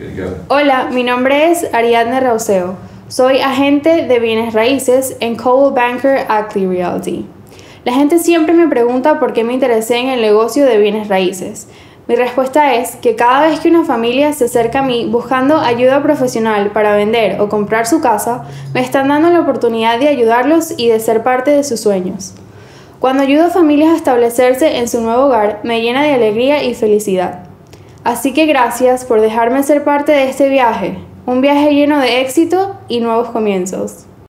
Hola, mi nombre es Ariadne Rauseo. Soy agente de bienes raíces en Coldwell Banker Ackley Realty. La gente siempre me pregunta por qué me interesé en el negocio de bienes raíces. Mi respuesta es que cada vez que una familia se acerca a mí buscando ayuda profesional para vender o comprar su casa, me están dando la oportunidad de ayudarlos y de ser parte de sus sueños. Cuando ayudo a familias a establecerse en su nuevo hogar, me llena de alegría y felicidad. Así que gracias por dejarme ser parte de este viaje, un viaje lleno de éxito y nuevos comienzos.